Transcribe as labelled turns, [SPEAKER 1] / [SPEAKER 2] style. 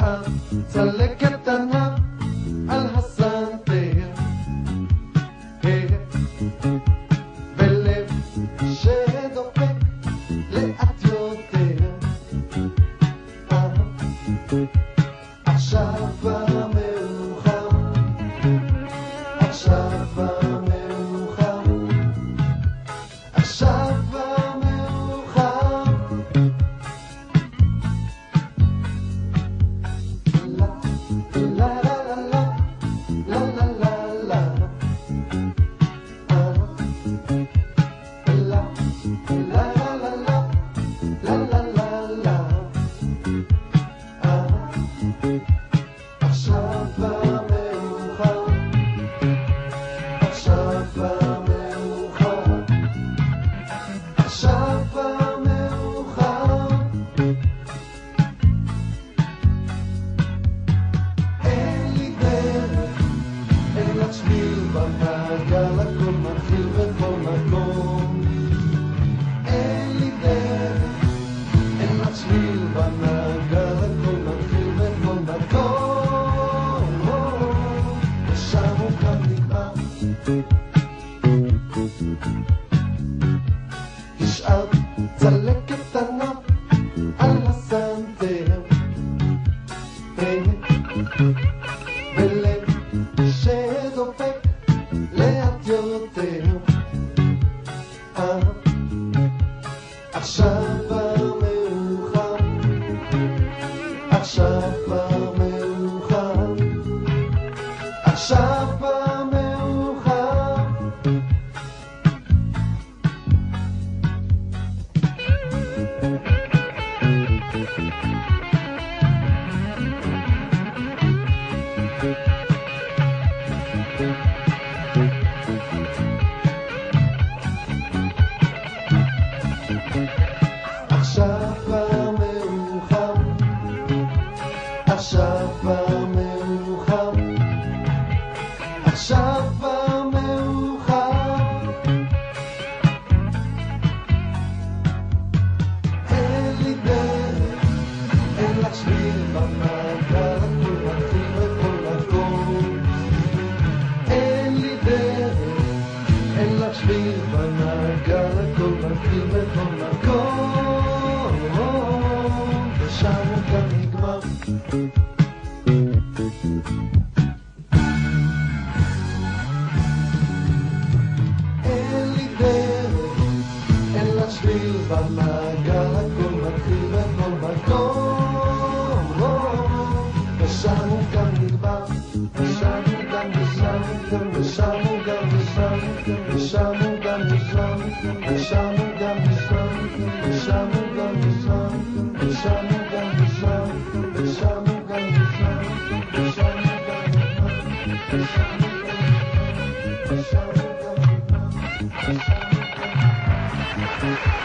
[SPEAKER 1] נשאר צלקת קטנה על הסנטר, בלב שדופק לאט יותר. עכשיו המאוחר, עכשיו המאוחר, עכשיו המאוחר. לה לה לה לה לה לה לה לה לה לה לה. עכשיו המאוחר, עכשיו המאוחר, עכשיו המאוחר. אין לי דרך, אין לך שביל במעגל, הכל מתחיל בכל מקום. אין לי דרך, אין לך שביל במעגל, הכל מתחיל בכל מקום. ושם הוא כאן נגמר, נשאר צלקת קטנה על הסנטר, בלב שדופק לאט יותר. עכשיו המאוחר, עכשיו המאוחר, עכשיו המאוחר. עכשיו המאוחר, עכשיו המאוחר, עכשיו המאוחר. אין לי דרך, אין לך שביל במעגל, הכל מתחיל בכל מקום. אין לי דרך, אין לך שביל במעגל, הכל מתחיל בכל מקום. ושם הוא כאן נגמר. אין לי דרך, אין לך שביל במעגל, הכל מתחיל בכל מקום. ושם הוא כאן נגמר, ושם הוא כאן, ושם הוא כאן, ושם הוא כאן, ושם הוא כאן, ושם הוא כאן, ושם הוא כאן, ושם הוא כאן, ושם הוא כאן, ושם הוא כאן.